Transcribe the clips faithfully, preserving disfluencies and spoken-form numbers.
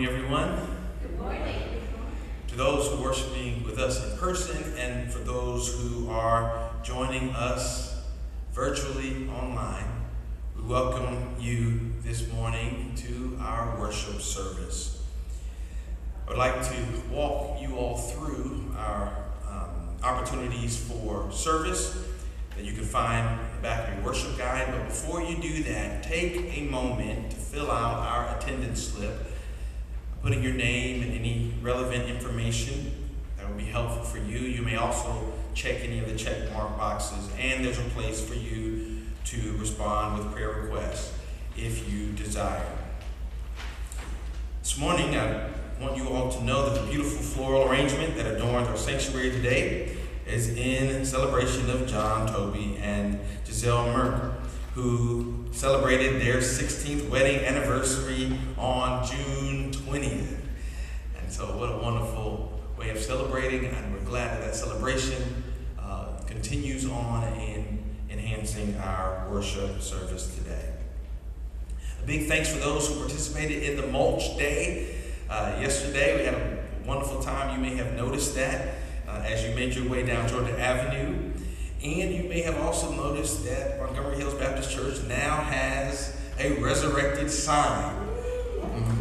morning, everyone. Good morning. To those who are worshiping with us in person and for those who are joining us virtually online, we welcome you this morning to our worship service. I would like to walk you all through our um, opportunities for service that you can find in the back of your worship guide. But before you do that, take a moment to fill out our attendance slip, putting your name and any relevant information that would be helpful for you. You may also check any of the check mark boxes, and there's a place for you to respond with prayer requests if you desire. This morning, I want you all to know that the beautiful floral arrangement that adorns our sanctuary today is in celebration of John Toby and Giselle Merck, who celebrated their sixteenth wedding anniversary on June twentieth. And so what a wonderful way of celebrating, and we're glad that that celebration uh, continues on in enhancing our worship service today. A big thanks for those who participated in the Mulch Day. Uh, yesterday we had a wonderful time. You may have noticed that uh, as you made your way down Georgia Avenue. And you may have also noticed that Montgomery Hills Baptist Church now has a resurrected sign. Mm-hmm.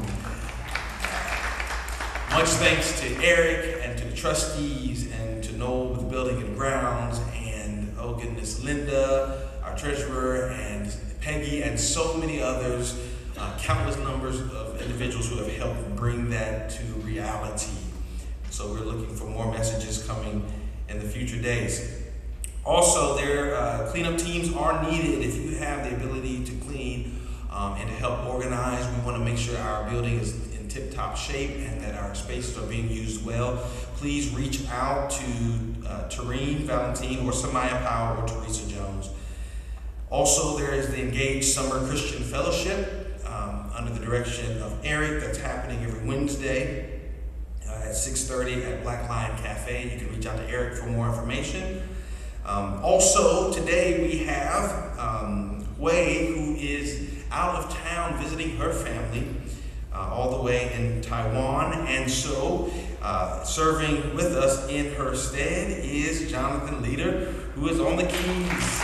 Much thanks to Eric and to the trustees and to Noel with the building and grounds, and oh goodness, Linda, our treasurer, and Peggy, and so many others, uh, countless numbers of individuals who have helped bring that to reality. So we're looking for more messages coming in the future days. Also, their uh, cleanup teams are needed. If you have the ability to clean um, and to help organize, we want to make sure our building is in tip-top shape and that our spaces are being used well. Please reach out to uh, Tareen Valentine or Samaya Powell or Teresa Jones. Also, there is the Engaged Summer Christian Fellowship um, under the direction of Eric. That's happening every Wednesday uh, at six thirty at Black Lion Cafe. You can reach out to Eric for more information. Um, also, today we have um, Wei, who is out of town visiting her family uh, all the way in Taiwan. And so, uh, serving with us in her stead is Jonathan Leader, who is on the keys.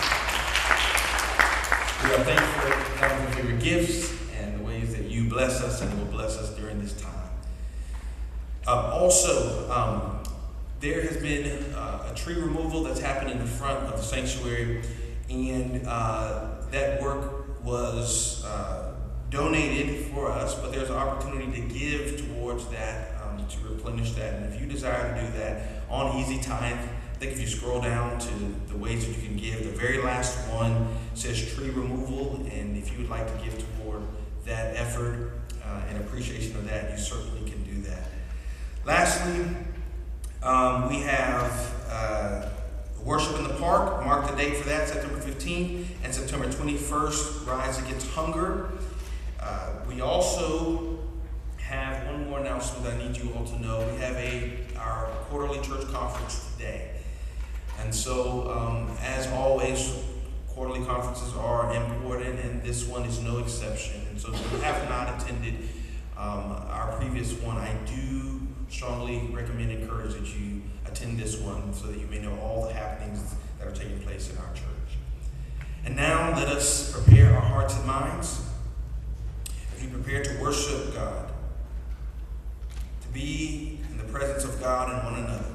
We are thankful, Jonathan, for your gifts and the ways that you bless us and will bless us during this time. Uh, also, um, There has been uh, a tree removal that's happened in the front of the sanctuary, and uh, that work was uh, donated for us, but there's an opportunity to give towards that, um, to replenish that. And if you desire to do that on Easy Tithe, I think if you scroll down to the ways that you can give, the very last one says tree removal, and if you would like to give toward that effort uh, in appreciation of that, you certainly can do that. Lastly, Um, we have uh, Worship in the Park. Mark the date for that, September fifteenth and September twenty-first, Rise Against Hunger. Uh, we also have one more announcement that I need you all to know. We have a our quarterly church conference today. And so, um, as always, quarterly conferences are important, and this one is no exception. And so if you have not attended um, our previous one, I do strongly recommend and encourage that you attend this one so that you may know all the happenings that are taking place in our church. And now let us prepare our hearts and minds as we prepare to worship God, to be in the presence of God and one another,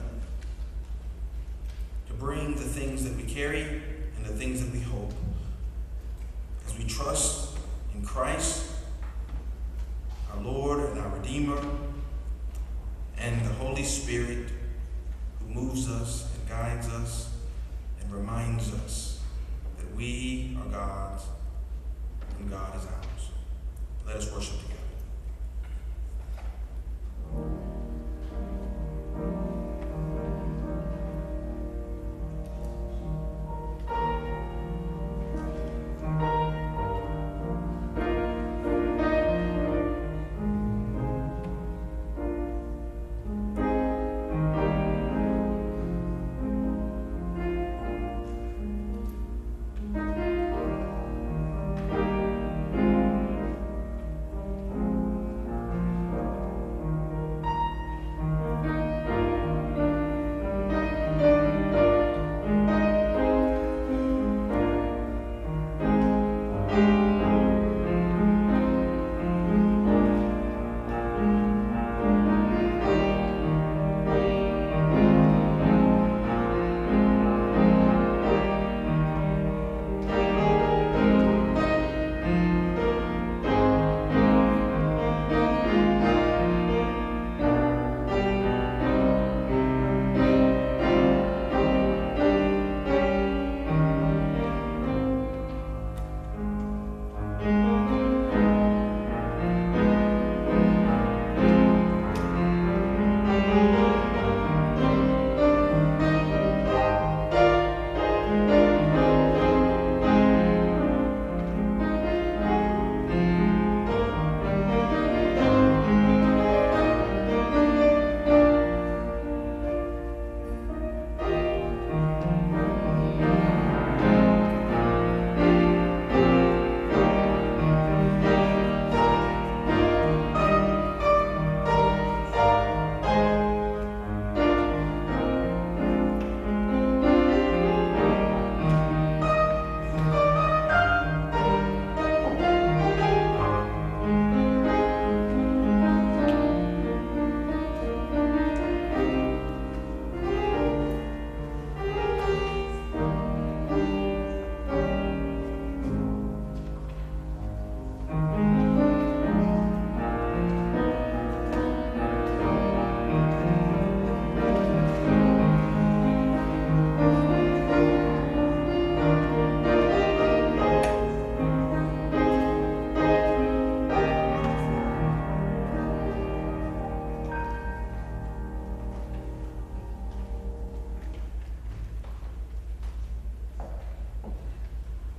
to bring the things that we carry and the things that we hope as we trust in Christ, our Lord and our Redeemer, and the Holy Spirit, who moves us and guides us and reminds us that we are God's and God is ours. Let us worship together.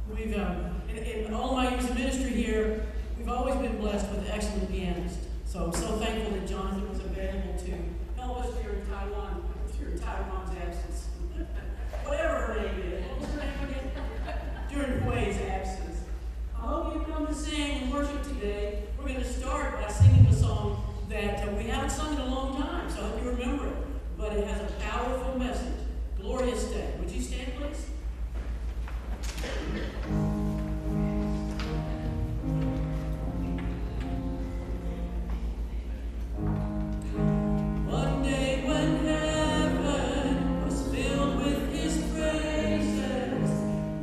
We've, um, in, in all my years of ministry here, we've always been blessed with excellent pianists. So I'm so thankful that Jonathan was available to help us during Taiwan, during Taiwan's absence. Whatever her name is. What was her name again? During Hui's absence. I hope you come to sing and worship today. We're going to start by singing a song that uh, we haven't sung in a long time, so I hope you remember it. But it has a powerful message. Glorious Day. Would you stand, please? One day when heaven was filled with his praises,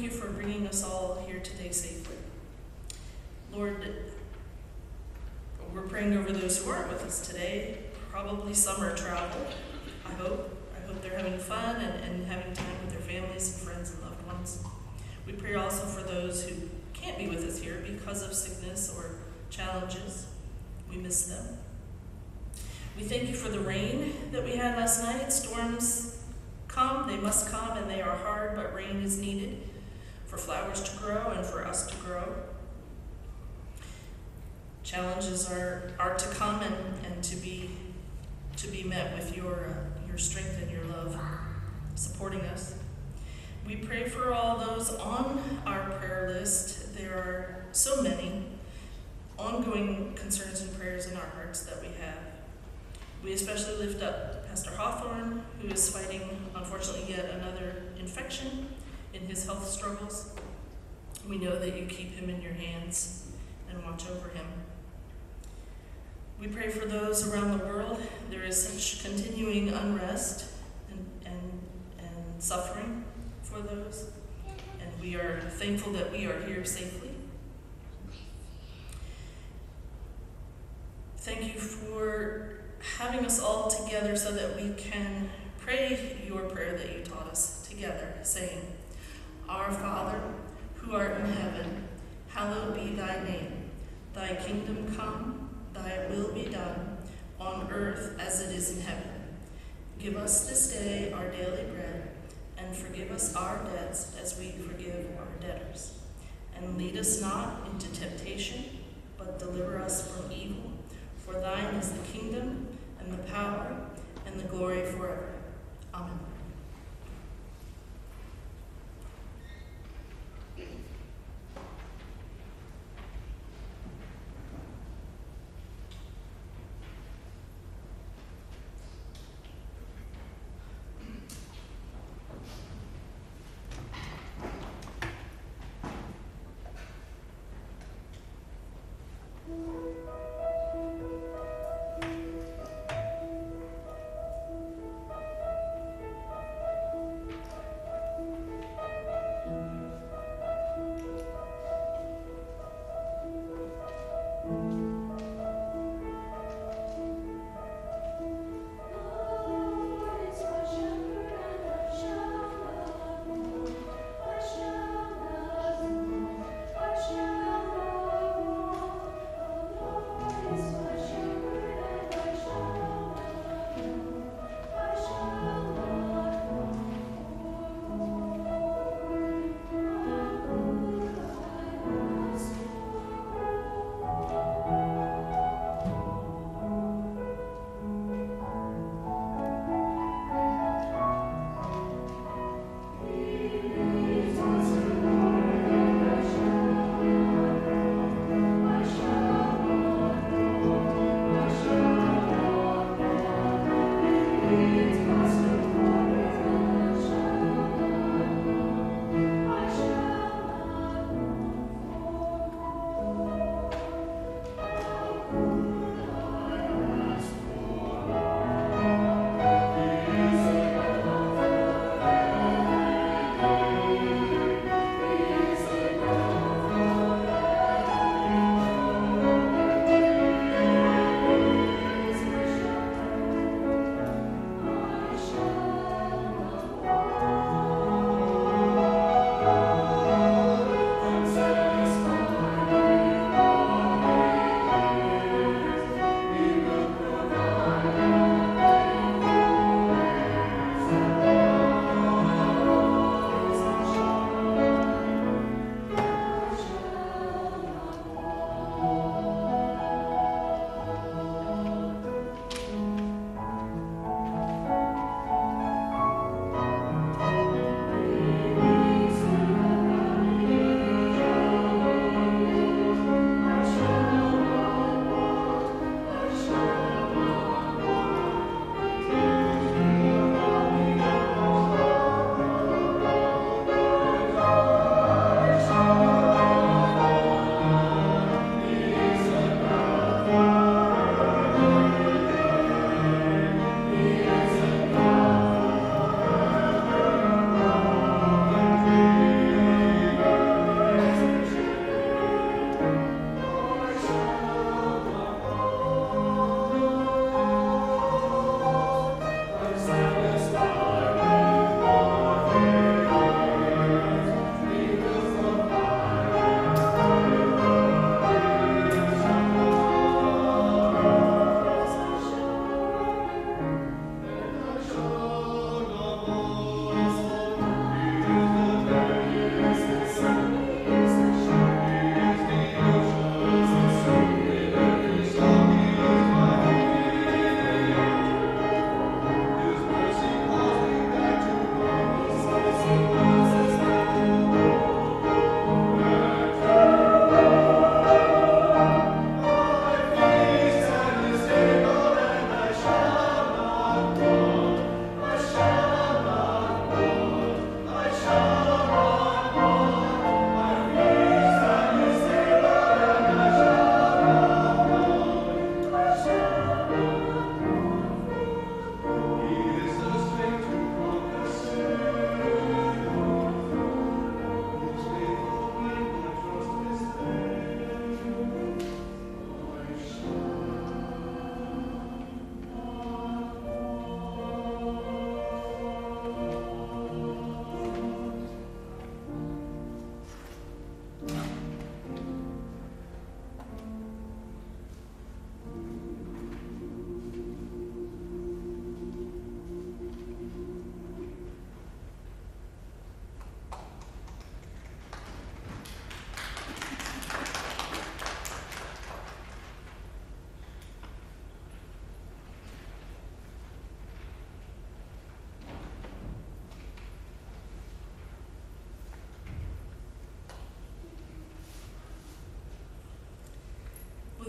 you for bringing us all here today safely. Lord, we're praying over those who aren't with us today, probably summer travel, I hope. I hope they're having fun and, and having time with their families and friends and loved ones. We pray also for those who can't be with us here because of sickness or challenges. We miss them. We thank you for the rain that we had last night. Storms come, they must come, and they are hard, but rain is needed for flowers to grow and for us to grow. Challenges are, are to come and, and to be to be met with your uh, your strength and your love supporting us. We pray for all those on our prayer list. There are so many ongoing concerns and prayers in our hearts that we have. We especially lift up Pastor Hawthorne, who is fighting, unfortunately, yet another infection in his health struggles. We know that you keep him in your hands and watch over him. We pray for those around the world. There is such continuing unrest and, and, and suffering for those, and we are thankful that we are here safely. Thank you for having us all together so that we can pray your prayer that you taught us together, saying, Our Father, who art in heaven, hallowed be thy name. Thy kingdom come, thy will be done, on earth as it is in heaven. Give us this day our daily bread, and forgive us our debts as we forgive our debtors. And lead us not into temptation, but deliver us from evil. For thine is the kingdom, and the power, and the glory forever. Amen.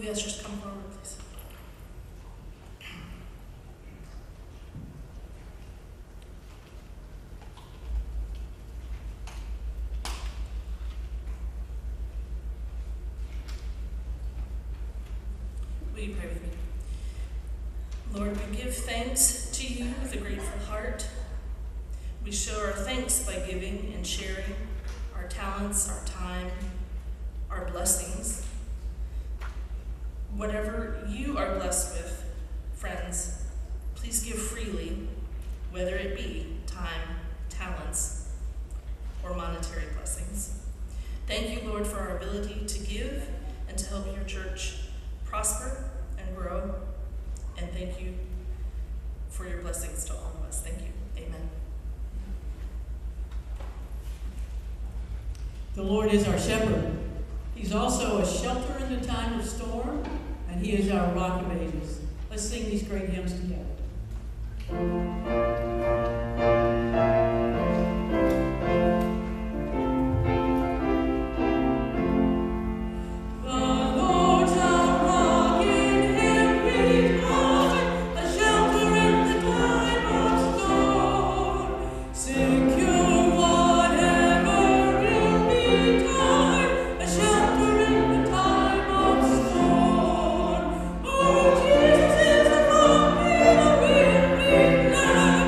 Will the ushers come forward, please? Will you pray with me? Lord, we give thanks to you with a grateful heart. We show our thanks by giving and sharing our talents, our time, our blessings. Whatever you are blessed with, friends, please give freely, whether it be time, talents, or monetary blessings. Thank you, Lord, for our ability to give and to help your church prosper and grow. And thank you for your blessings to all of us. Thank you. Amen. The Lord is our shepherd. He's also a shelter in the time of storm, and he is our rock of ages. Let's sing these great hymns together. Oh, Jesus is the rock in a weary land.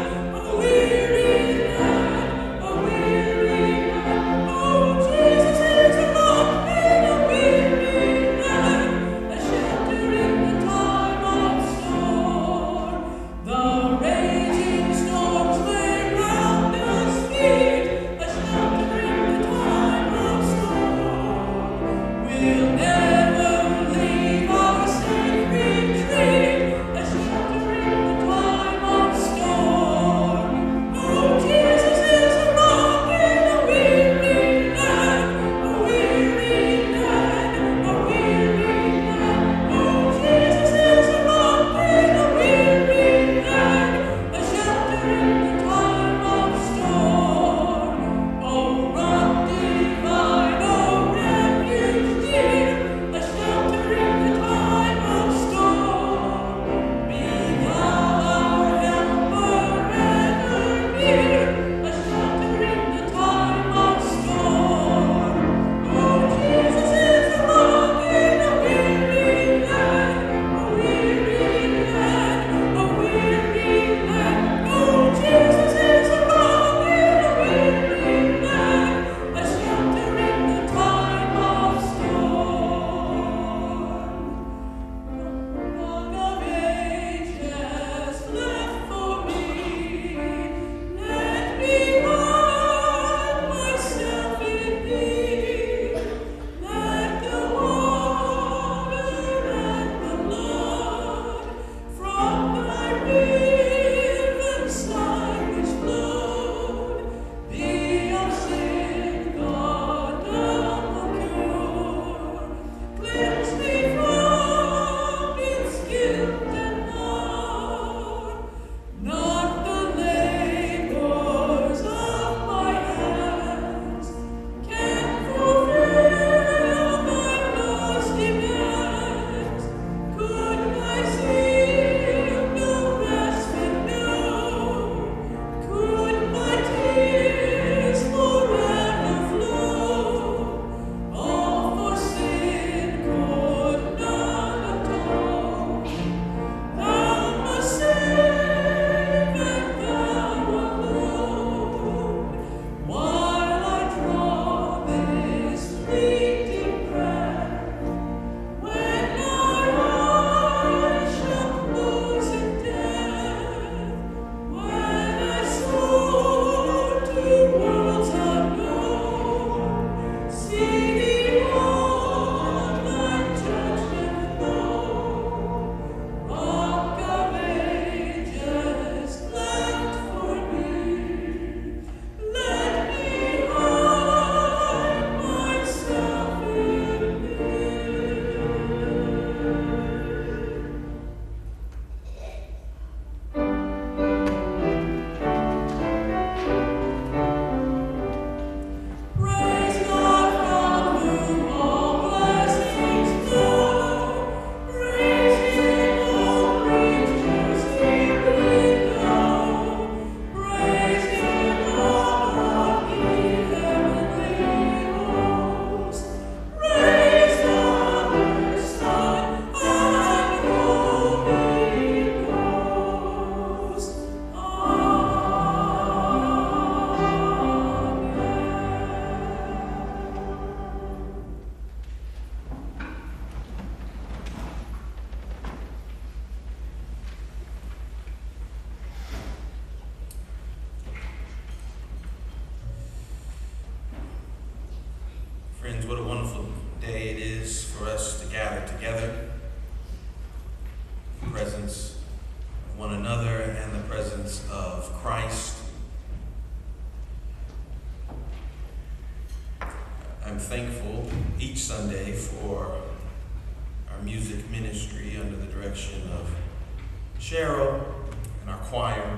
for our music ministry under the direction of Cheryl and our choir,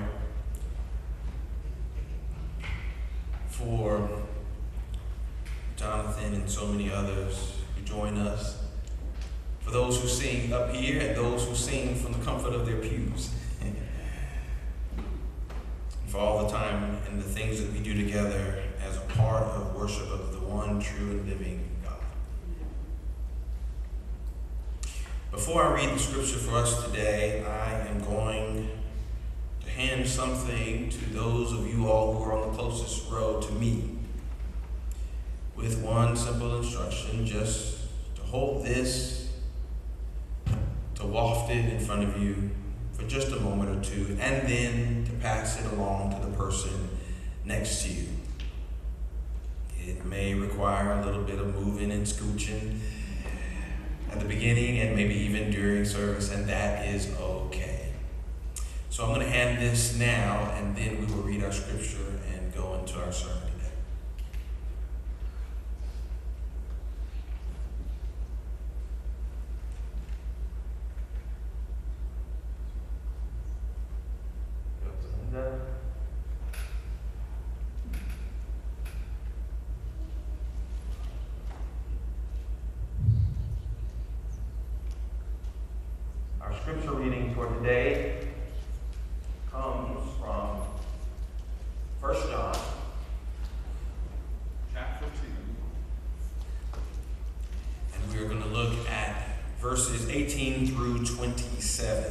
for Jonathan and so many others who join us, for those who sing up here and those who sing from the comfort of their pews, for all the time and the things that we do together as a part of worship of the one true and living God. Before I read the scripture for us today, I am going to hand something to those of you all who are on the closest row to me, with one simple instruction: just to hold this, to waft it in front of you for just a moment or two, and then to pass it along to the person next to you. It may require a little bit of moving and scooching at the beginning and maybe even during service, and that is okay. So I'm going to hand this now, and then we will read our scripture and go into our sermon today. Our scripture reading for today comes from First John, chapter two. And we are going to look at verses eighteen through twenty-seven.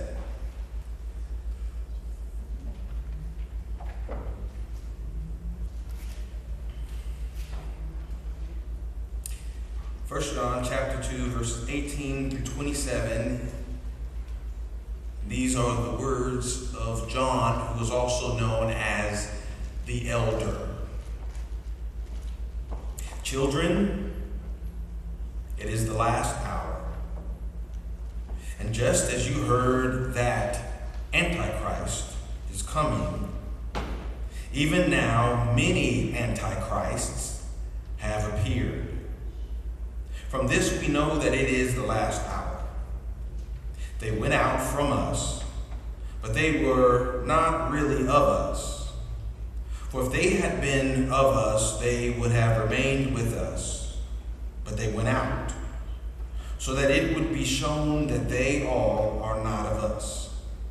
First John chapter two, verses eighteen through twenty-seven. These are the words of John, who is also known as the elder. Children, it is the last hour. And just as you heard that Antichrist is coming, even now many Antichrists have appeared. From this we know that it is the last hour. They went out from us, but they were not really of us. For if they had been of us, they would have remained with us. But they went out, so that it would be shown that they all are not of us.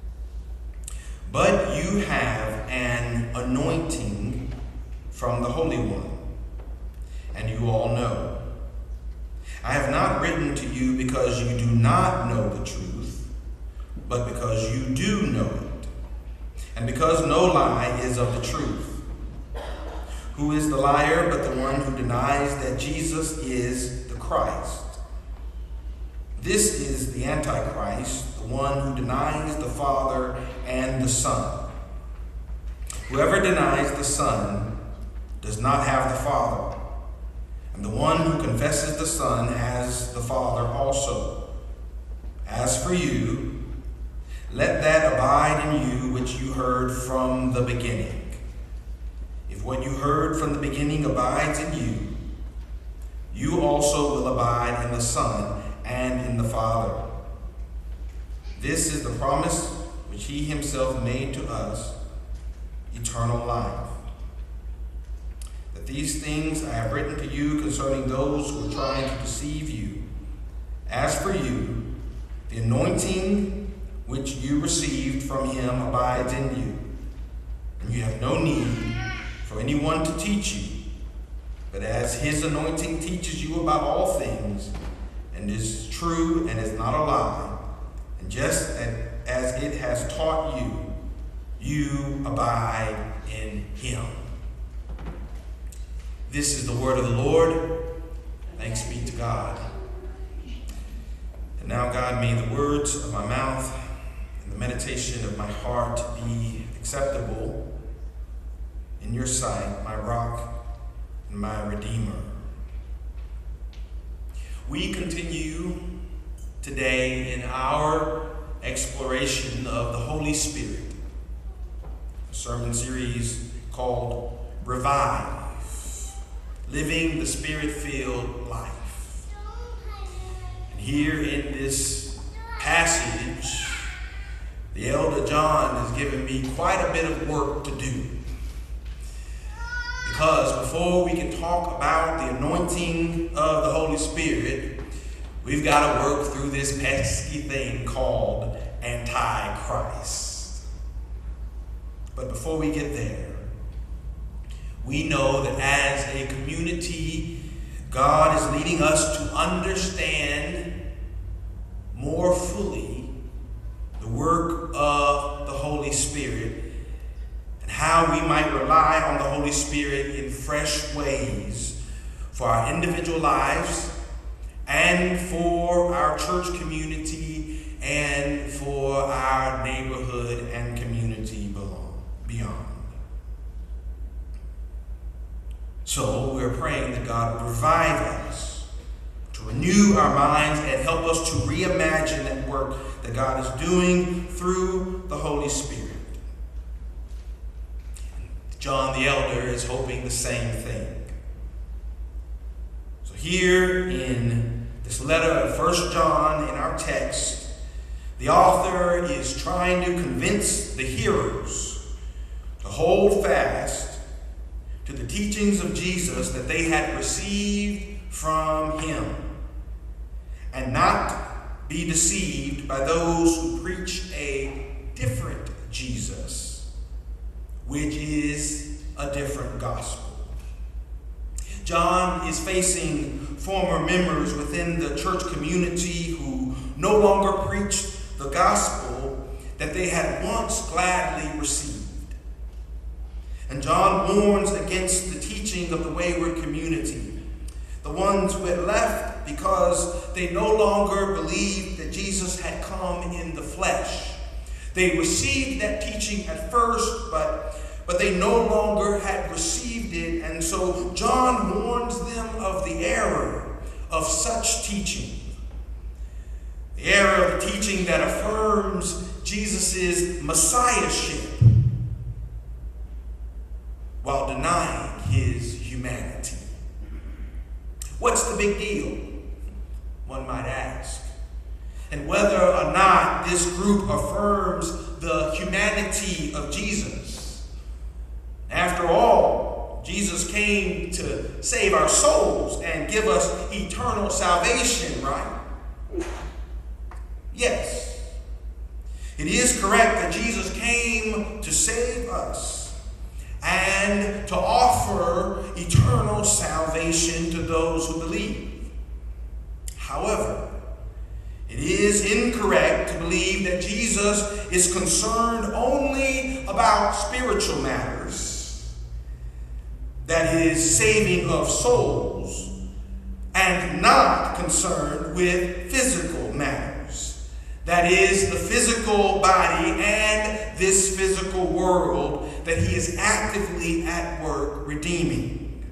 But you have an anointing from the Holy One, and you all know. I have not written to you because you do not know the truth, but because you do know it, and because no lie is of the truth. Who is the liar but the one who denies that Jesus is the Christ? This is the Antichrist, the one who denies the Father and the Son. Whoever denies the Son does not have the Father, and the one who confesses the Son has the Father also. As for you, let that abide in you which you heard from the beginning. If what you heard from the beginning abides in you, you also will abide in the Son and in the Father. This is the promise which he himself made to us, eternal life. That these things I have written to you concerning those who are trying to deceive you. As for you, the anointing which you received from him abides in you, and you have no need for anyone to teach you, but as his anointing teaches you about all things, and is true and is not a lie, and just as it has taught you, you abide in him. This is the word of the Lord. Thanks be to God. And now, God, may the words of my mouth and the meditation of my heart be acceptable in your sight, my rock and my redeemer. We continue today in our exploration of the Holy Spirit, a sermon series called Revive, Living the Spirit-Filled Life. here in this passage, the elder John has given me quite a bit of work to do. Because before we can talk about the anointing of the Holy Spirit, we've got to work through this pesky thing called Antichrist. But before we get there, we know that as a community, God is leading us to understand more fully the work of the Holy Spirit and how we might rely on the Holy Spirit in fresh ways for our individual lives and for our church community and for our neighborhood and community beyond. So we're praying that God will revive us, to renew our minds and help us to reimagine that work that God is doing through the Holy Spirit. John the Elder is hoping the same thing. So here in this letter of First John in our text, the author is trying to convince the hearers to hold fast to the teachings of Jesus that they had received from him, and not be deceived by those who preach a different Jesus, which is a different gospel. John is facing former members within the church community who no longer preached the gospel that they had once gladly received. And John warns against the teaching of the wayward community, the ones who had left because they no longer believed that Jesus had come in the flesh. They received that teaching at first, but, but they no longer had received it. And so John warns them of the error of such teaching. The error of the teaching that affirms Jesus' messiahship while denying his humanity. What's the big deal? One might ask. And whether or not this group affirms the humanity of Jesus. After all, Jesus came to save our souls and give us eternal salvation, right? Yes. It is correct that Jesus came to save us and to offer eternal salvation to those who believe. However, it is incorrect to believe that Jesus is concerned only about spiritual matters, that is, saving of souls, and not concerned with physical matters, that is, the physical body and this physical world that he is actively at work redeeming.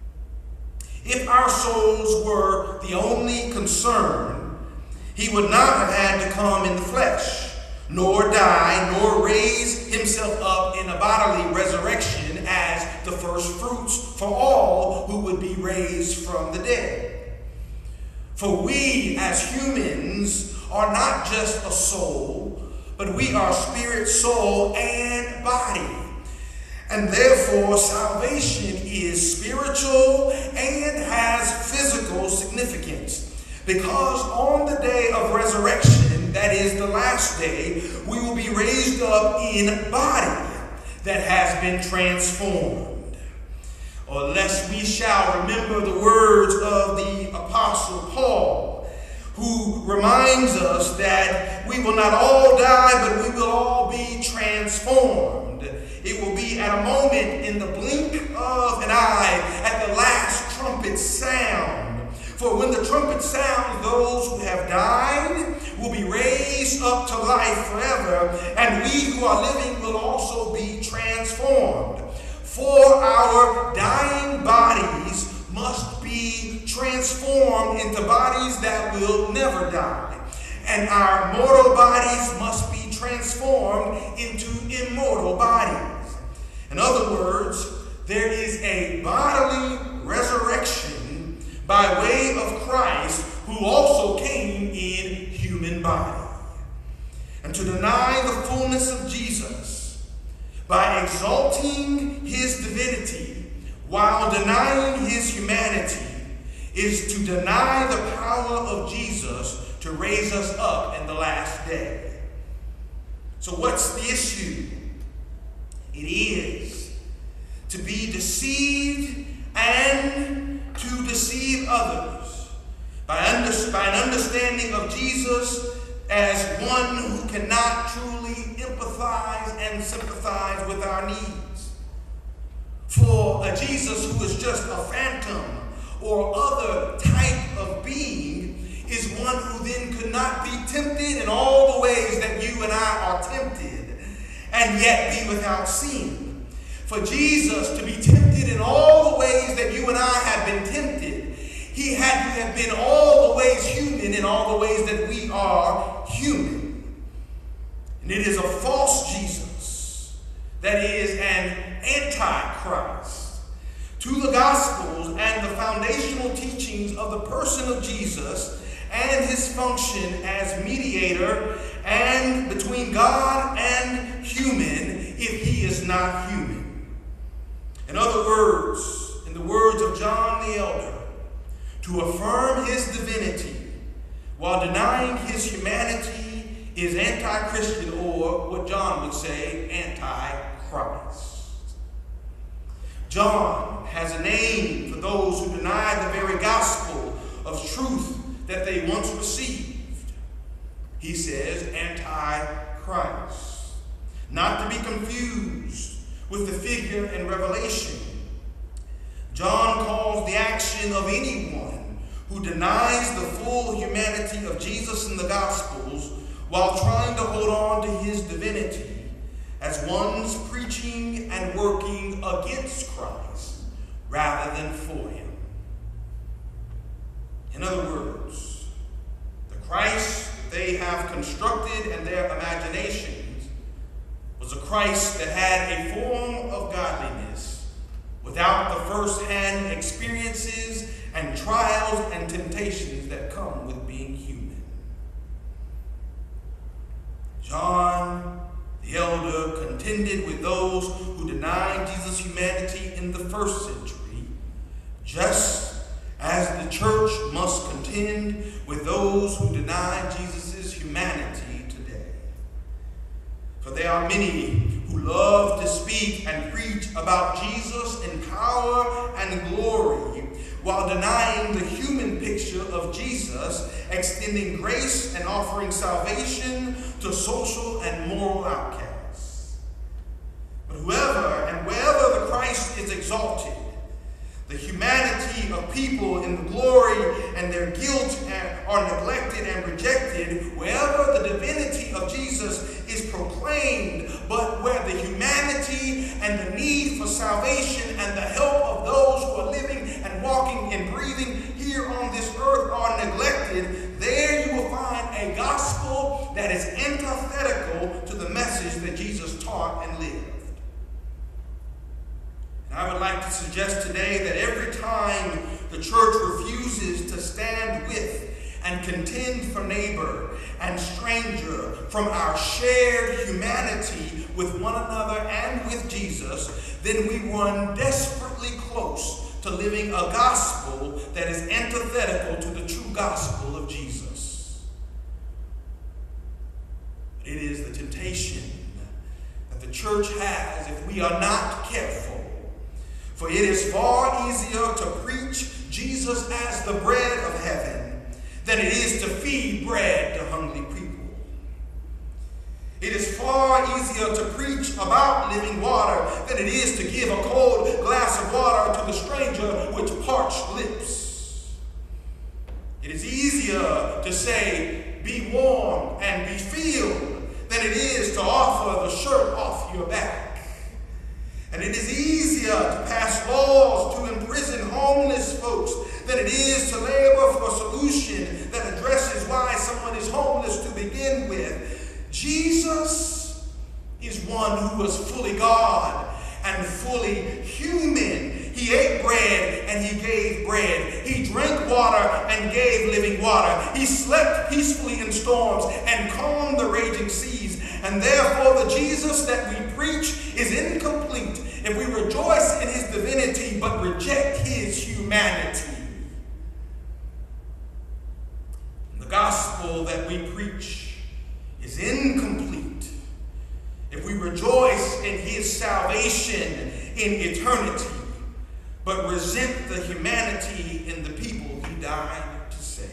If our souls were the only concern, he would not have had to come in the flesh, nor die, nor raise himself up in a bodily resurrection as the first fruits for all who would be raised from the dead. For we as humans are not just a soul, but we are spirit, soul, and body. And therefore, salvation is spiritual and has physical significance. Because on the day of resurrection, that is the last day, we will be raised up in a body that has been transformed. Or lest we shall remember the words of the Apostle Paul, who reminds us that we will not all die, but we will all be transformed. It will be at a moment in the blink of an eye, at the last trumpet sound. For when the trumpet sounds, those who have died will be raised up to life forever, and we who are living will also be transformed. For our dying bodies must be transformed into bodies that will never die, and our mortal bodies must be transformed into immortal bodies. In other words, there is a bodily resurrection by way of Christ, who also came body, and to deny the fullness of Jesus by exalting his divinity while denying his humanity is to deny the power of Jesus to raise us up in the last day. So what's the issue? It is to be deceived and to deceive others by, under, by an understanding of Jesus as one who cannot truly empathize and sympathize with our needs. For a Jesus who is just a phantom or other type of being is one who then could not be tempted in all the ways that you and I are tempted and yet be without sin. For Jesus to be tempted in all the ways that you and I have been tempted, he had to have been all the ways human in all the ways that we are human. And it is a false Jesus that is an antichrist to the Gospels and the foundational teachings of the person of Jesus and his function as mediator and between God and human if he is not human. In other words, in the words of John the Elder, to affirm his divinity while denying his humanity is anti-Christian, or what John would say, anti-Christ. John has a name for those who deny the very gospel of truth that they once received. He says anti-Christ, not to be confused with the figure in Revelation. John calls the action of anyone who denies the full humanity of Jesus in the Gospels while trying to hold on to his divinity as one's preaching and working against Christ rather than for him. In other words, the Christ they have constructed in their imaginations was a Christ that had a form of godliness without the first-hand experiences and trials and temptations that come with being human. John the elder contended with those who denied Jesus' humanity in the first century, just as the church must contend with those who deny Jesus' humanity today. For there are many who love to speak and preach about Jesus in power and glory, while denying the human picture of Jesus, extending grace and offering salvation to social and moral outcasts. But whoever and wherever the Christ is exalted, the humanity of people in the glory and their guilt are neglected and rejected, wherever the divinity of Jesus is proclaimed, but where the humanity and the need for salvation and the help of those who are living and walking and breathing here on this earth are neglected, there you will find a gospel that is antithetical to the message that Jesus taught and lived. And I would like to suggest today that every time the church refuses to stand with and contend for neighbor and stranger from our shared humanity with one another and with Jesus, then we run desperately close to living a gospel that is antithetical to the true gospel of Jesus. It is the temptation that the church has if we are not careful. For it is far easier to preach Jesus as the bread of heaven than it is to feed bread to hungry people. It is far easier to preach about living water than it is to give a cold glass of water to the stranger with parched lips. It is easier to say, be warm and be filled, than it is to offer the shirt off your back. And it is easier to pass laws to imprison homeless folks than it is to labor for a solution that addresses why someone is homeless to begin with. Jesus is one who was fully God and fully human. He He ate bread and he gave bread. He drank water and gave living water. He slept peacefully in storms and calmed the raging seas. And therefore the Jesus that we preach is incomplete if we rejoice in his divinity but reject his humanity. The gospel that we preach is incomplete if we rejoice in his salvation in eternity, but resent the humanity in the people he died to save.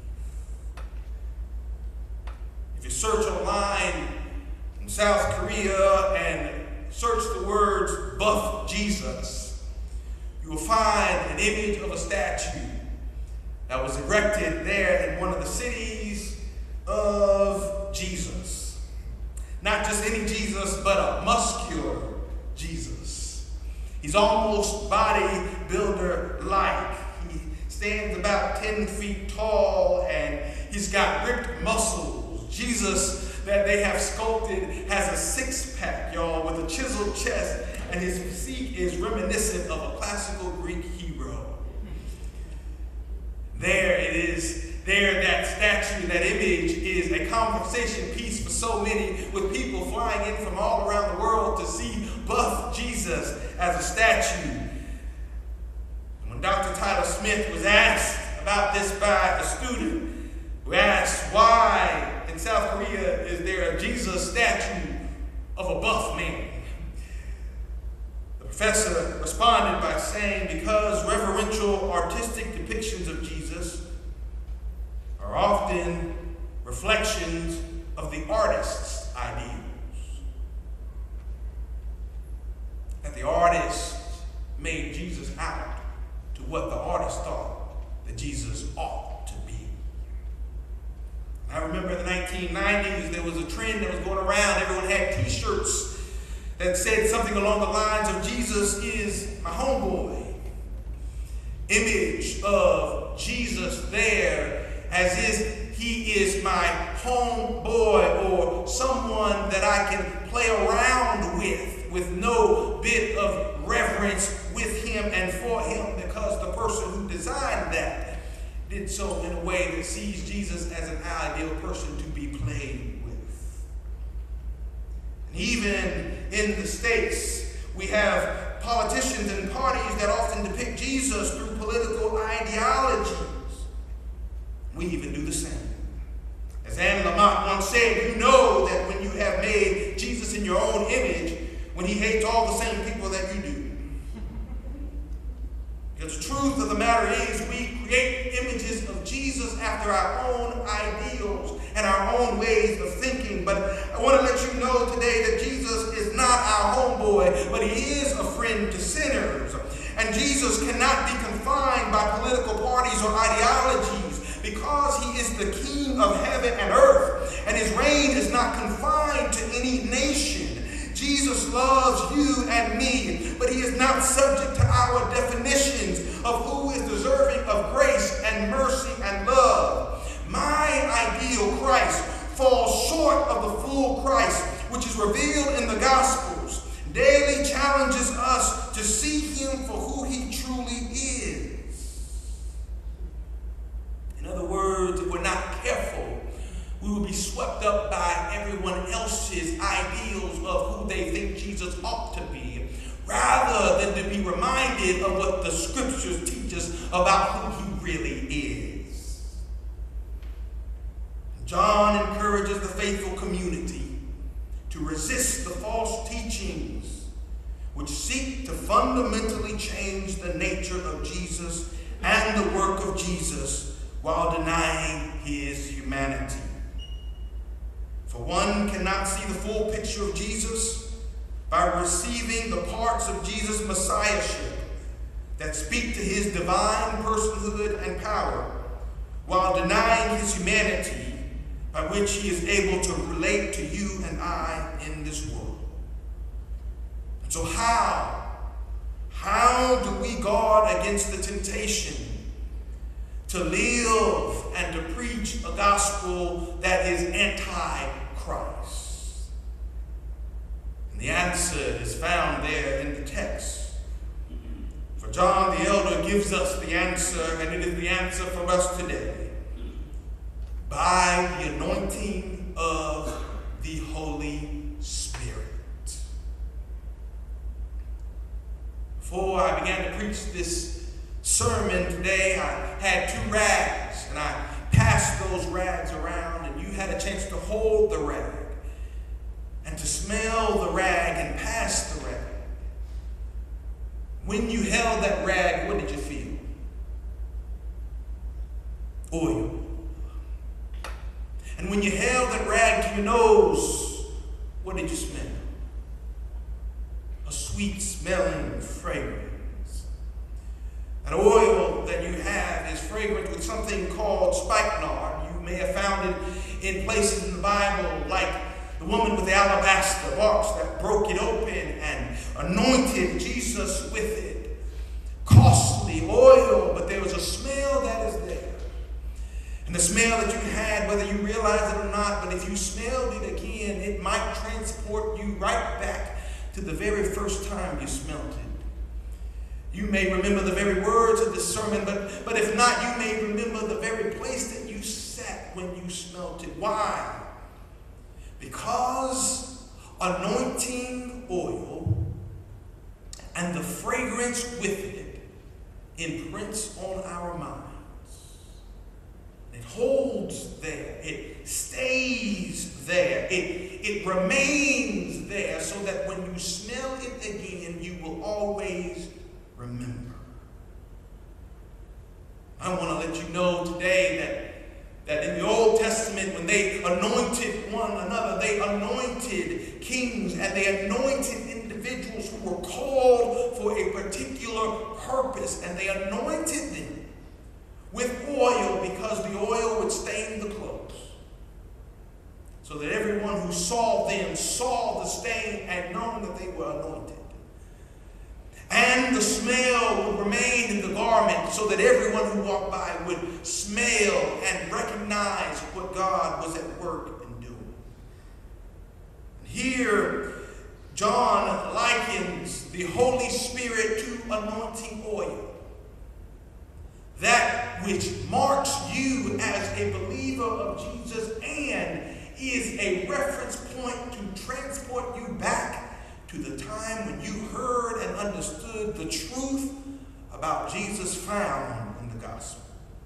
If you search online in South Korea and search the words "buff Jesus," you will find an image of a statue that was erected there in one of the cities of Jesus. Not just any Jesus, but a muscular Jesus. He's almost bodybuilder-like. He stands about ten feet tall and he's got ripped muscles. Jesus that they have sculpted has a six-pack, y'all, with a chiseled chest, and his physique is reminiscent of a classical Greek hero. There it is. There, that statue, that image is a conversation piece for so many, with people flying in from all around the world to see buff Jesus as a statue. When Doctor Tyler Smith was asked about this by a student who asked, why in South Korea is there a Jesus statue of a buff man? The professor responded by saying, because reverential artistic depictions of Jesus are often reflections of the artist's ideals. That the artist made Jesus out to what the artist thought that Jesus ought to be. I remember in the nineteen nineties, there was a trend that was going around. Everyone had t-shirts that said something along the lines of "Jesus is my homeboy." Image of Jesus there as if he is my homeboy, or someone that I can play around with, with no bit of reverence with him and for him, because the person who designed that did so in a way that sees Jesus as an ideal person to be played with. And even in the States, we have politicians and parties that often depict Jesus through political ideologies. We even do the same. As Anne Lamott once said, you know that when you have made Jesus in your own image, when he hates all the same people that you do. Because the truth of the matter is, we create images of Jesus after our own ideals and our own ways of thinking. But I want to let you know today that Jesus is not our homeboy, but he is a friend to sinners. And Jesus cannot be confined by political parties or ideologies, because he is the King of heaven and earth, and his reign is not confined to any nation. Jesus loves you and me, but he is not subject to our definitions of who is deserving of grace and mercy and love. My ideal Christ falls short of the full Christ, which is revealed in the Gospels. Daily challenges us to see him for who he truly is. In other words, if we're not careful, we will be swept up by everyone else's ideals of who they think Jesus ought to be, rather than to be reminded of what the scriptures teach us about who he really is. John encourages the faithful community to resist the false teachings which seek to fundamentally change the nature of Jesus and the work of Jesus, while denying his humanity. For one cannot see the full picture of Jesus by receiving the parts of Jesus' messiahship that speak to his divine personhood and power, while denying his humanity, by which he is able to relate to you and I in this world. And so how? How do we guard against the temptation to live and to preach a gospel that is anti-Christ? And the answer is found there in the text. For John the elder gives us the answer, and it is the answer for us today. By the anointing of the Holy Spirit. Before I began to preach this sermon today, I had two rags, and I passed those rags around, and you had a chance to hold the rag and to smell the rag and pass the rag. When you held that rag, what did you feel? Oil. And when you held that rag to your nose, what did you smell? A sweet smelling fragrance. An oil that you have is fragrant with something called spikenard. You may have found it in places in the Bible, like the woman with the alabaster box that broke it open and anointed Jesus with it. Costly oil, but there was a smell that is there. And the smell that you had, whether you realize it or not, but if you smelled it again, it might transport you right back to the very first time you smelled it. You may remember the very words of the sermon, but, but if not, you may remember the very place that you sat when you smelled it. Why? Because anointing oil and the fragrance with it imprints on our minds. It holds there. It stays there. It, it remains there so that when you smell it again, you will always remember. I want to let you know today that, that in the Old Testament, when they anointed one another, they anointed kings and they anointed individuals who were called for a particular purpose, and they anointed them with oil because the oil would stain the clothes, so that everyone who saw them saw the stain and known that they were anointed. And the smell would remain in the garment so that everyone who walked by would smell and recognize what God was at work in doing. Here, John likens the Holy Spirit to anointing oil. That which marks you as a believer of Jesus and is a reference point to transport you back to the time when you heard and understood the truth about Jesus found in the gospel.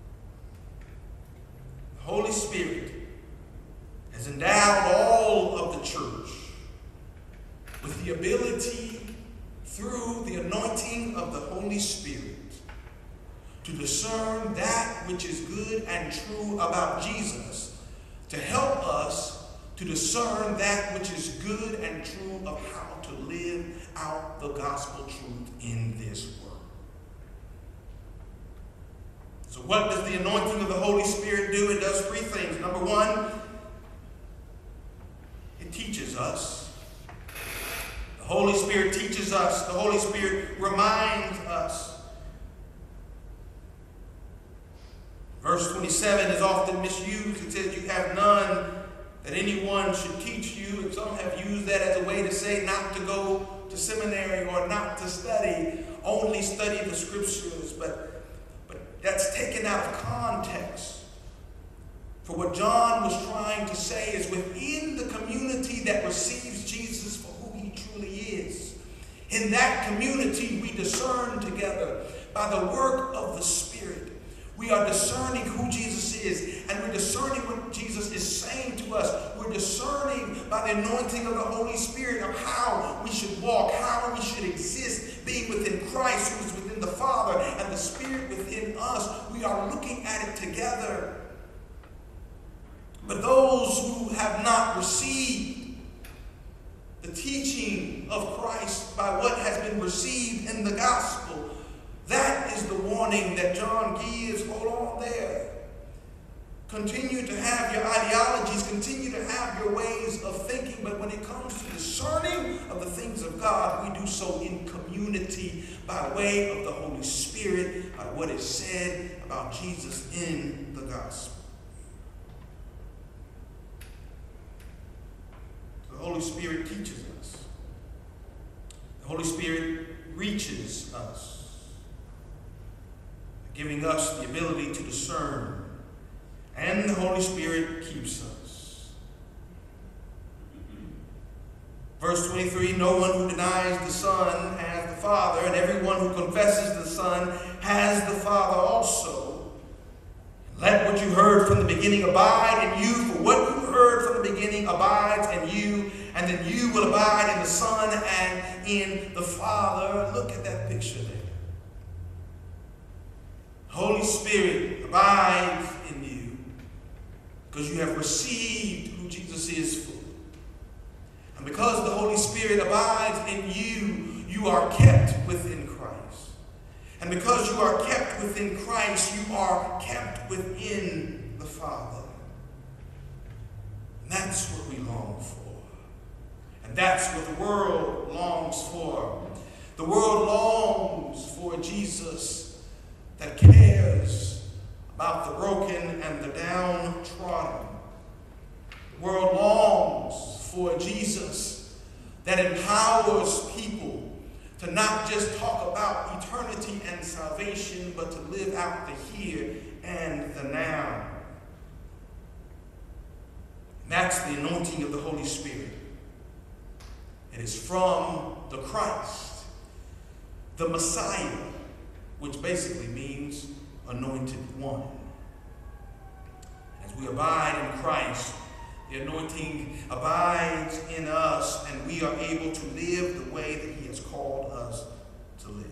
The Holy Spirit has endowed all of the church with the ability, through the anointing of the Holy Spirit, to discern that which is good and true about Jesus, to help us to discern that which is good and true of how to live out the gospel truth in this world. So what does the anointing of the Holy Spirit do? It does three things. Number one, it teaches us. The Holy Spirit teaches us. The Holy Spirit reminds us. Verse twenty-seven is often misused. It says, you have none that anyone should teach you. And some have used that as a way to say not to go to seminary or not to study, only study the scriptures. But, but that's taken out of context. For what John was trying to say is within the community that receives Jesus for who he truly is, in that community we discern together by the work of the Spirit. We are discerning who Jesus is, and we're discerning what Jesus is saying to us. We're discerning by the anointing of the Holy Spirit of how we should walk, how we should exist, being within Christ, who is within the Father, and the Spirit within us. We are looking at it together. But those who have not received the teaching of Christ by what has been received in the gospel, that is the warning that John gives. Hold on there. Continue to have your ideologies, continue to have your ways of thinking, but when it comes to discerning of the things of God, we do so in community by way of the Holy Spirit, by what is said about Jesus in the gospel. The Holy Spirit teaches us. The Holy Spirit reaches us. giving us the ability to discern, and the Holy Spirit keeps us. Verse twenty-three, no one who denies the Son has the Father, and everyone who confesses the Son has the Father also. Let what you heard from the beginning abide in you, for what you heard from the beginning abides in you, and then you will abide in the Son and in the Father. Look at that picture there. Holy Spirit abides in you because you have received who Jesus is for. And because the Holy Spirit abides in you, you are kept within Christ. And because you are kept within Christ, you are kept within the Father. And that's what we long for. And that's what the world longs for. The world longs for Jesus that cares about the broken and the downtrodden. The world longs for Jesus that empowers people to not just talk about eternity and salvation, but to live out the here and the now. And that's the anointing of the Holy Spirit. It is from the Christ, the Messiah, which basically means anointed one. As we abide in Christ, the anointing abides in us, and we are able to live the way that he has called us to live.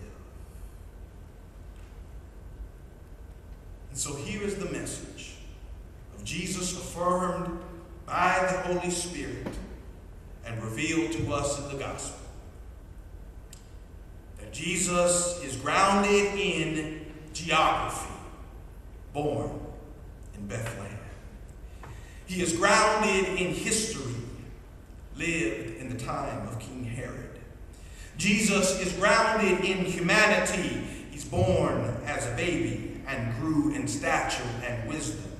And so here is the message of Jesus affirmed by the Holy Spirit and revealed to us in the gospel. That Jesus is grounded in geography, born in Bethlehem. He is grounded in history, lived in the time of King Herod. Jesus is grounded in humanity. He's born as a baby and grew in stature and wisdom.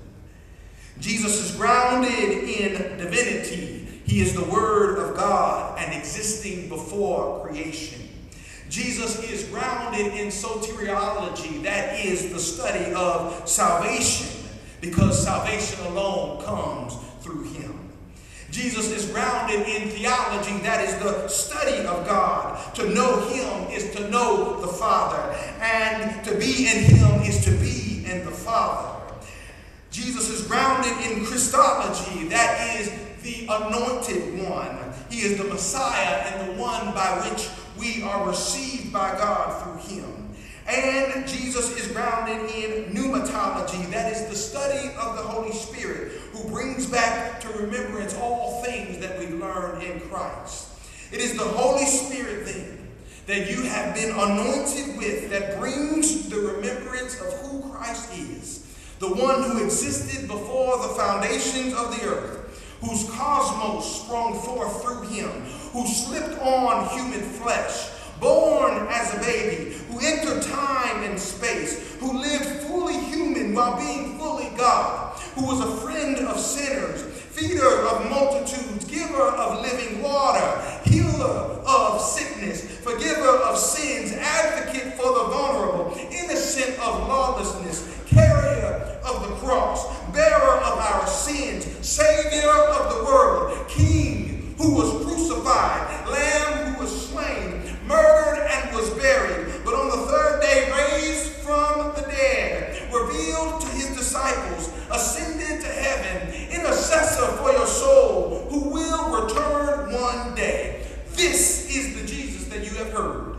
Jesus is grounded in divinity. He is the Word of God and existing before creation. Jesus is grounded in soteriology, that is the study of salvation, because salvation alone comes through him. Jesus is grounded in theology, that is the study of God. To know him is to know the Father, and to be in him is to be in the Father. Jesus is grounded in Christology, that is the anointed one. He is the Messiah and the one by which we are received by God through him. And Jesus is grounded in pneumatology, that is the study of the Holy Spirit, who brings back to remembrance all things that we've learned in Christ. It is the Holy Spirit then that you have been anointed with that brings the remembrance of who Christ is, the one who existed before the foundations of the earth, whose cosmos sprung forth through him, who slipped on human flesh, born as a baby, who entered time and space, who lived fully human while being fully God, who was a friend of sinners, feeder of multitudes, giver of living water, healer of sickness, forgiver of sins, advocate for the vulnerable, innocent of lawlessness, carrier of the cross, bearer of our sins, savior of the world, king who was crucified, lamb who was slain, murdered and was buried, but on the third day raised from the dead, revealed to his disciples, ascended to heaven, intercessor for your soul, who will return one day. This is the Jesus that you have heard.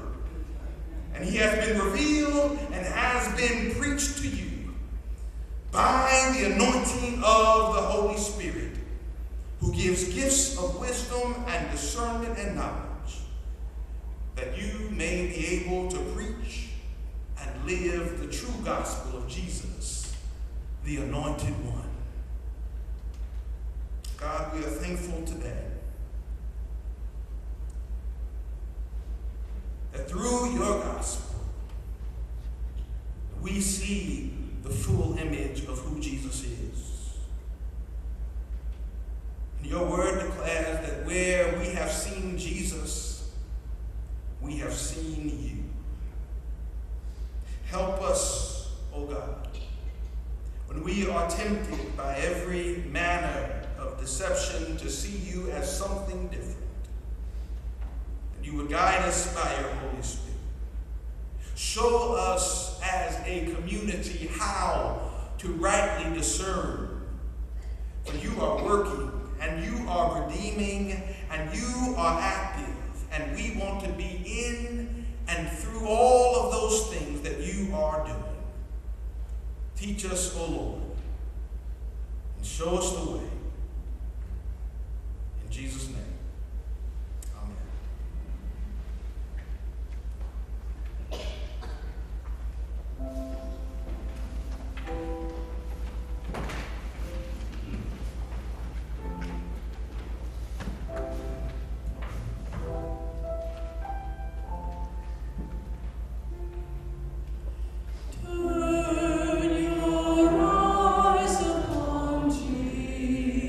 And he has been revealed and has been preached to you by the anointing of the Holy Spirit, who gives gifts of wisdom and discernment and knowledge, that you may be able to preach and live the true gospel of Jesus, the anointed one. God, we are thankful today that through your gospel, we see the full image of who Jesus is. And your word declares that where we have seen Jesus, we have seen you. Help us oh God, when we are tempted by every manner of deception to see you as something different, that you would guide us by your Holy Spirit. Show us as a community how to rightly discern. For you are working, and you are redeeming, and you are active, and we want to be in and through all of those things that you are doing. Teach us, O Lord, and show us the way. In Jesus' name. Turn your eyes upon Jesus.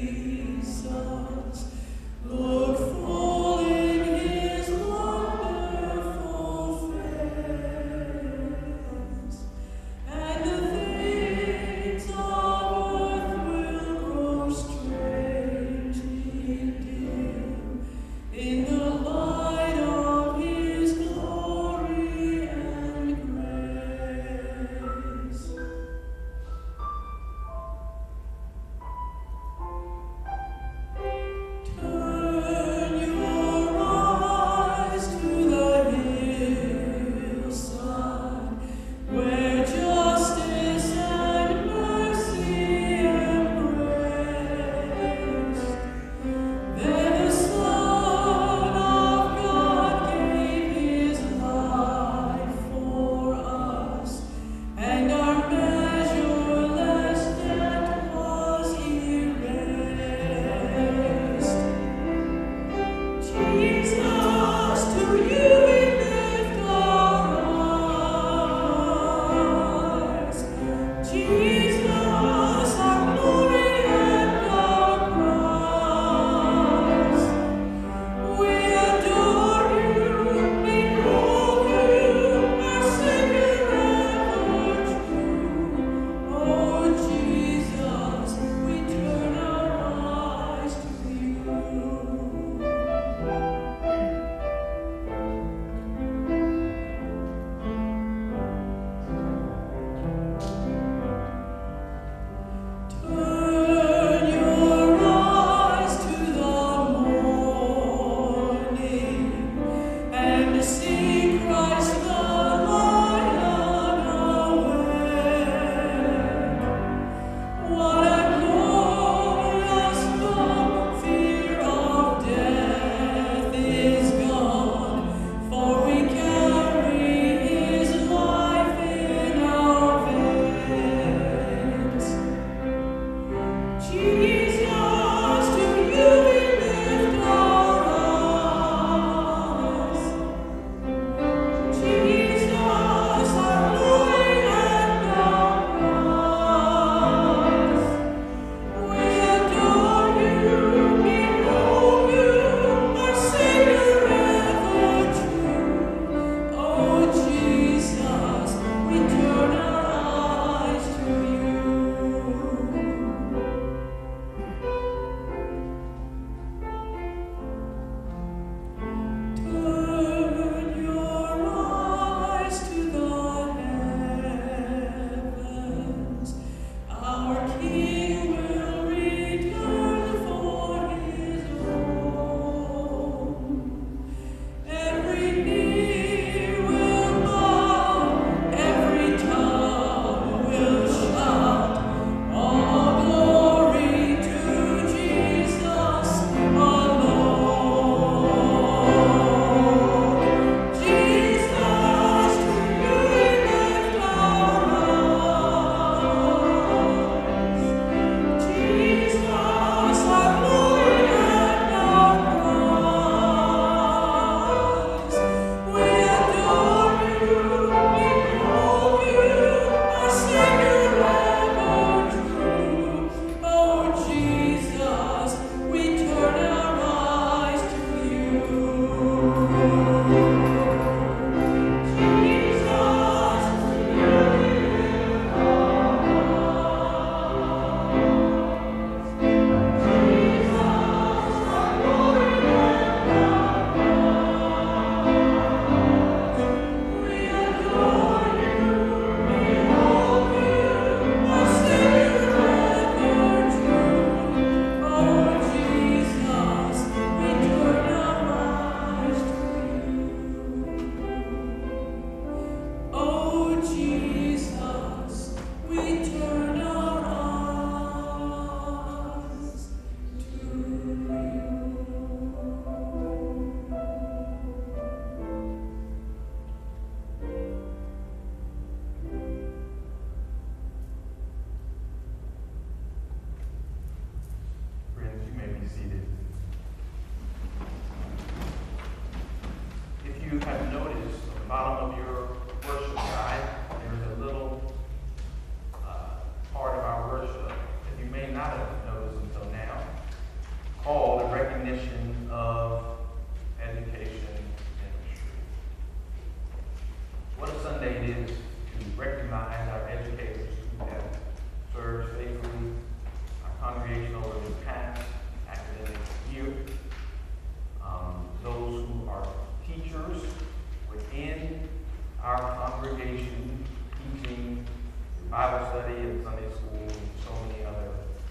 our congregation, teaching, Bible study, and Sunday school, and so many other.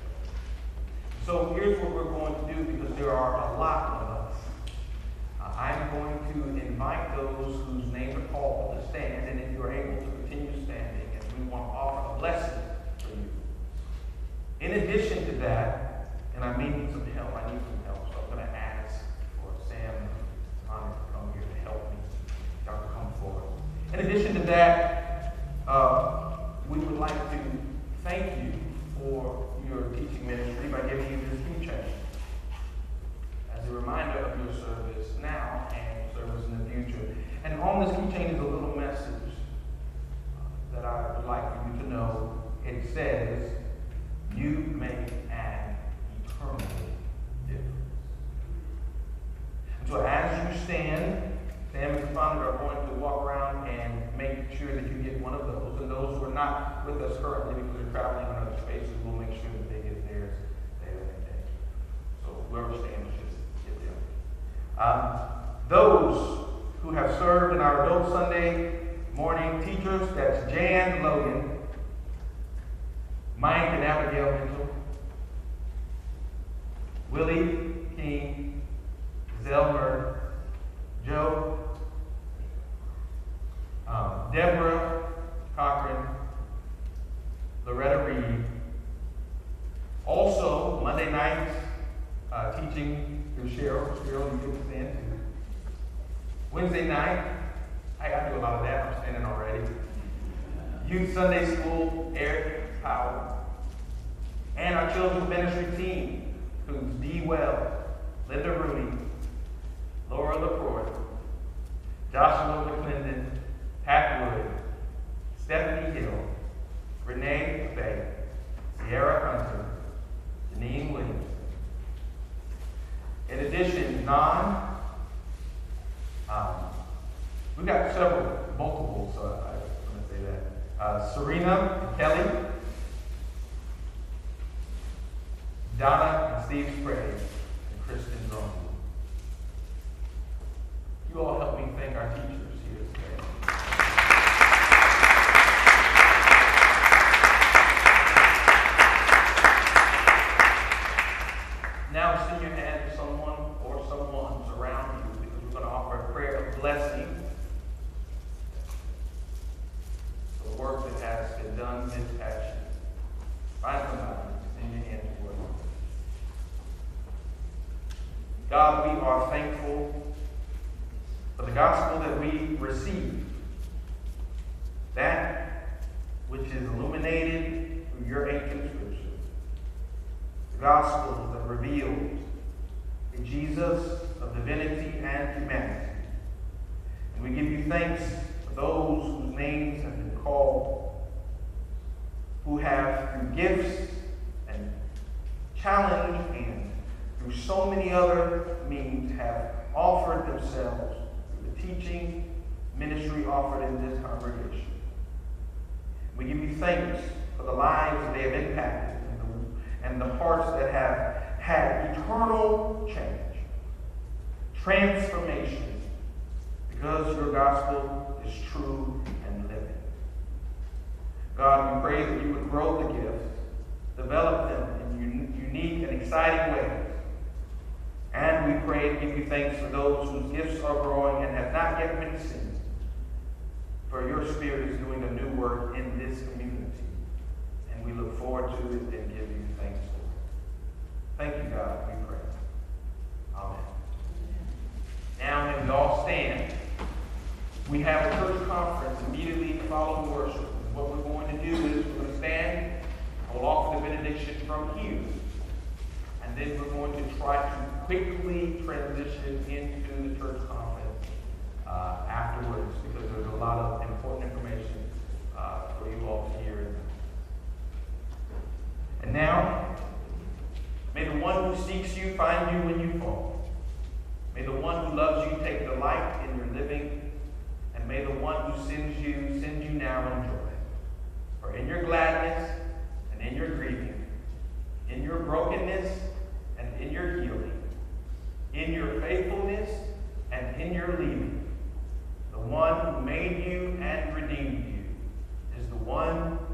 So here's what we're going to do, because there are a lot of us. Uh, I'm going to invite those whose names are called to stand, and if you're able to continue standing, and we want to offer a blessing for you. In addition to that, and I may need some help, I need some help, so I'm going to ask for Sam and Sonny to come here to help me. Y'all can come forward. In addition to that, uh, we would like to thank you for your teaching ministry by giving you this key chain as a reminder of your service now and service in the future. And on this key chain is a little message uh, that I would like for you to know. It says, "You make an eternal difference." And so as you stand, Sam and Fonda are going to walk around and make sure that you get one of those. And those who are not with us currently because they're traveling in other spaces, we'll make sure that they get theirs later that day. So whoever stands should get them. Um, those who have served in our Adult Sunday morning teachers, that's Jan Logan, Mike and Abigail Mitchell, Willie King, Zelmer, Joe, um, Deborah Cochran, Loretta Reed. Also, Monday nights, uh, teaching through Cheryl. Cheryl, you can stand too. Wednesday night, I got to do a lot of that. I'm standing already. Youth Sunday School, Eric Powell. And our children's ministry team, who's Dee Well, Linda Rooney, Laura LaCroix, Joshua McClendon, Pat Wood, Stephanie Hill, Renee Bay, Sierra Hunter, Janine Williams. In addition, non, um, we got several, multiple, so I, I'm going to say that. Uh, Serena Kelly, Donna and Steve Sprague, and Kristen Drumgoole. You all help me thank our teachers here today. Now extend your hand to someone or someone's around you, because we're going to offer a prayer of blessing for the work that has been done this past year. Find somebody, extend your hand toward them. God, we are thankful for the gospel that we receive, that which is illuminated through your ancient scripture, the gospel that reveals a Jesus of divinity and humanity. And we give you thanks for those whose names have been called, who have, through gifts and challenge and through so many other means, have offered themselves through the teaching ministry offered in this congregation. We give you thanks for the lives that they have impacted and the, and the hearts that have had eternal change, transformation, because your gospel is true and living. God, we pray that you would grow the gifts, develop them in un- unique and exciting ways. And we pray and give you thanks for those whose gifts are growing and have not yet been seen. For your Spirit is doing a new work in this community. And we look forward to it and give you thanks for it. Thank you, God, we pray. Amen. Now, when we all stand, we have a church conference immediately following worship. And what we're going to do is we're going to stand. I will offer the benediction from here. And then we're going to try to quickly transition into the church conference uh, afterwards, because there's a lot of important information uh, for you all to hear. And now, may the one who seeks you find you when you fall. May the one who loves you take delight in your living. And may the one who sends you send you now in joy. For in your gladness and in your grieving, in your brokenness and in your healing, in your faithfulness and in your leaving, the one who made you and redeemed you, is the one